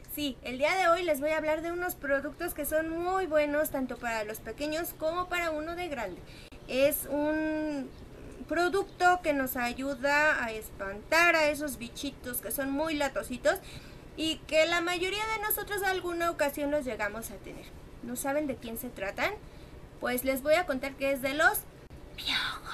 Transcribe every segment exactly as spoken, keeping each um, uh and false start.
Sí, el día de hoy les voy a hablar de unos productos que son muy buenos tanto para los pequeños como para uno de grande. Es un producto que nos ayuda a espantar a esos bichitos que son muy latositos y que la mayoría de nosotros en alguna ocasión los llegamos a tener. ¿No saben de quién se tratan? Pues les voy a contar que es de los piojos.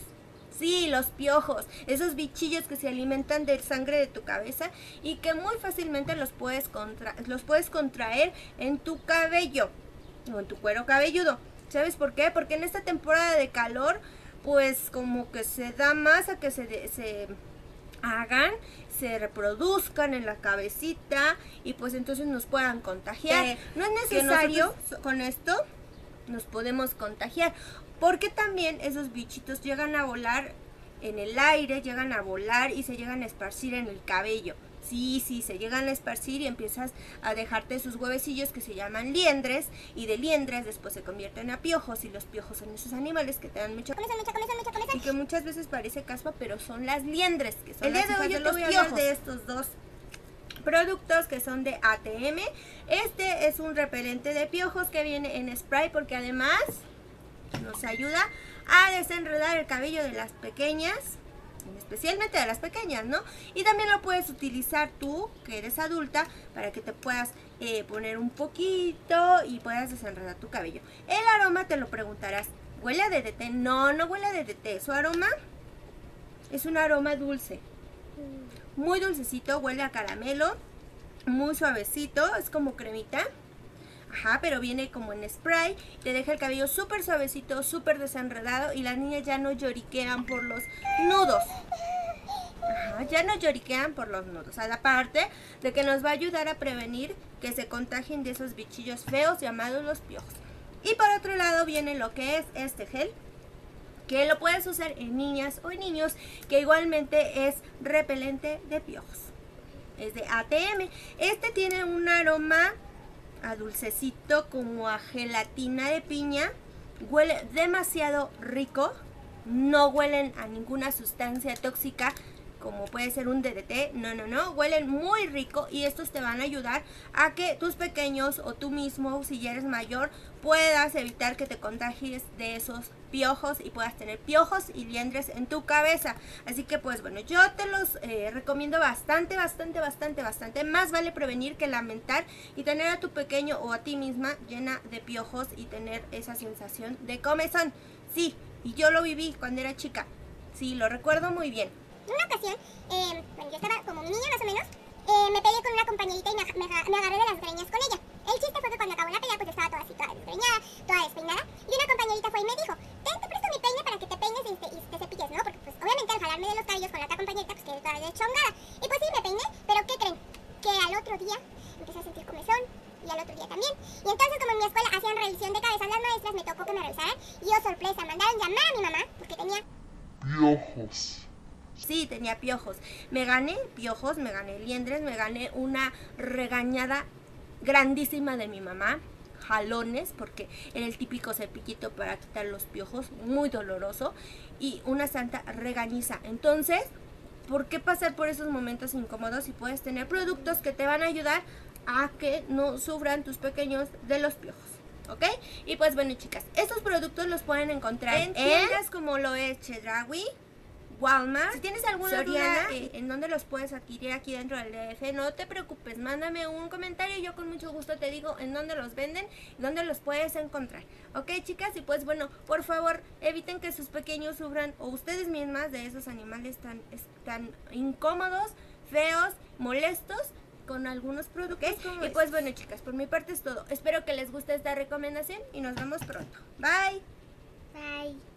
Sí, los piojos, esos bichillos que se alimentan de sangre de tu cabeza y que muy fácilmente los puedes, contra los puedes contraer en tu cabello o en tu cuero cabelludo. ¿Sabes por qué? Porque en esta temporada de calor, pues como que se da más a que se, de, se hagan, se reproduzcan en la cabecita y pues entonces nos puedan contagiar. Eh, no es necesario con esto nos podemos contagiar, porque también esos bichitos llegan a volar en el aire, llegan a volar y se llegan a esparcir en el cabello. Sí, sí, se llegan a esparcir y empiezas a dejarte sus huevecillos que se llaman liendres, y de liendres después se convierten a piojos, y los piojos son esos animales que te dan mucha comezón, mucha comezón, mucha comezón, y que muchas veces parece caspa, pero son las liendres, que son el día de hoy yo te voy a hablar de estos dos productos que son de A T M. Este es un repelente de piojos que viene en spray porque además nos ayuda a desenredar el cabello de las pequeñas, especialmente de las pequeñas, ¿no? Y también lo puedes utilizar tú, que eres adulta, para que te puedas eh, poner un poquito y puedas desenredar tu cabello. El aroma, te lo preguntarás, ¿huele a D D T? No, no huele a D D T. Su aroma es un aroma dulce, muy dulcecito, huele a caramelo, muy suavecito, es como cremita. Ajá, pero viene como en spray, te deja el cabello súper suavecito, súper desenredado y las niñas ya no lloriquean por los nudos. Ajá, ya no lloriquean por los nudos. Aparte de que nos va a ayudar a prevenir que se contagien de esos bichillos feos llamados los piojos. Y por otro lado viene lo que es este gel, que lo puedes usar en niñas o en niños, que igualmente es repelente de piojos. Es de A T M. Este tiene un aroma a dulcecito, como a gelatina de piña. Huele demasiado rico. No huelen a ninguna sustancia tóxica como puede ser un D D T, no, no, no, huelen muy rico y estos te van a ayudar a que tus pequeños o tú mismo, si ya eres mayor, puedas evitar que te contagies de esos piojos y puedas tener piojos y liendres en tu cabeza. Así que pues bueno, yo te los eh, recomiendo bastante, bastante, bastante, bastante. Más vale prevenir que lamentar, y tener a tu pequeño o a ti misma llena de piojos y tener esa sensación de comezón. Sí, y yo lo viví cuando era chica, sí, lo recuerdo muy bien. En una ocasión, eh, bueno, yo estaba como niña más o menos, eh, me peleé con una compañerita y me, me, me agarré de las greñas con ella. El chiste fue que cuando acabó la pelea, pues yo estaba toda así, toda desgreñada, toda despeinada, y una compañerita fue y me dijo, ten, te presto mi peine para que te peines y te, y te cepilles, ¿no? Porque pues obviamente al jalarme de los cabellos con la otra compañerita, pues quedé toda deschongada. Y pues sí, me peiné, pero ¿qué creen? Que al otro día empecé a sentir comezón, y al otro día también. Y entonces, como en mi escuela hacían revisión de cabeza las maestras, me tocó que me revisaran, y oh sorpresa, mandaron llamar a mi mamá, porque tenía piojos. Sí, tenía piojos. Me gané piojos, me gané liendres, me gané una regañada grandísima de mi mamá, jalones, porque era el típico cepillito para quitar los piojos, muy doloroso, y una santa regañiza. Entonces, ¿por qué pasar por esos momentos incómodos si puedes tener productos que te van a ayudar a que no sufran tus pequeños de los piojos? ¿Ok? Y pues bueno, chicas, estos productos los pueden encontrar en tiendas como lo es Chedraui, Walmart. Si tienes alguna Soriana, duda eh, en dónde los puedes adquirir aquí dentro del D F, no te preocupes, mándame un comentario y yo con mucho gusto te digo en dónde los venden y dónde los puedes encontrar. Ok, chicas, y pues bueno, por favor, eviten que sus pequeños sufran, o ustedes mismas, de esos animales tan, tan incómodos, feos, molestos, con algunos productos. Y pues bueno, chicas, por mi parte es todo. Espero que les guste esta recomendación y nos vemos pronto. Bye. Bye.